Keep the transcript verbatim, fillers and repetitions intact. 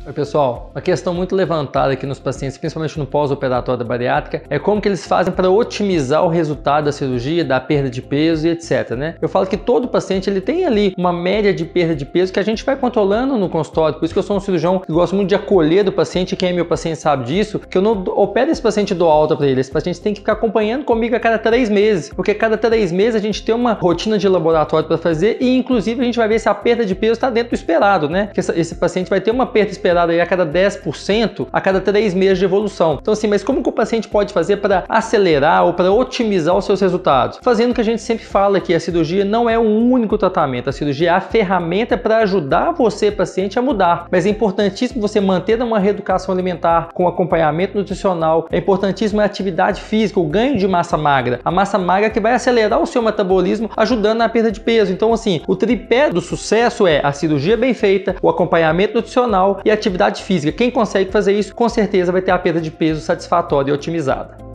Oi, pessoal, uma questão muito levantada aqui nos pacientes, principalmente no pós-operatório da bariátrica, é como que eles fazem para otimizar o resultado da cirurgia, da perda de peso e etc, né? Eu falo que todo paciente ele tem ali uma média de perda de peso que a gente vai controlando no consultório, por isso que eu sou um cirurgião que gosto muito de acolher do paciente, quem é meu paciente sabe disso, que eu não opero esse paciente e dou alta para ele, esse paciente tem que ficar acompanhando comigo a cada três meses, porque a cada três meses a gente tem uma rotina de laboratório para fazer e inclusive a gente vai ver se a perda de peso está dentro do esperado, né? Porque esse paciente vai ter uma perda esperada aí a cada dez por cento a cada três meses de evolução. Então assim, mas como que o paciente pode fazer para acelerar ou para otimizar os seus resultados? Fazendo o que a gente sempre fala, que a cirurgia não é o único tratamento, a cirurgia é a ferramenta para ajudar você, paciente, a mudar. Mas é importantíssimo você manter uma reeducação alimentar com acompanhamento nutricional, é importantíssimo a atividade física, o ganho de massa magra, a massa magra que vai acelerar o seu metabolismo, ajudando na perda de peso. Então assim, o tripé do sucesso é a cirurgia bem feita, o acompanhamento nutricional e a atividade física. Quem consegue fazer isso, com certeza vai ter a perda de peso satisfatória e otimizada.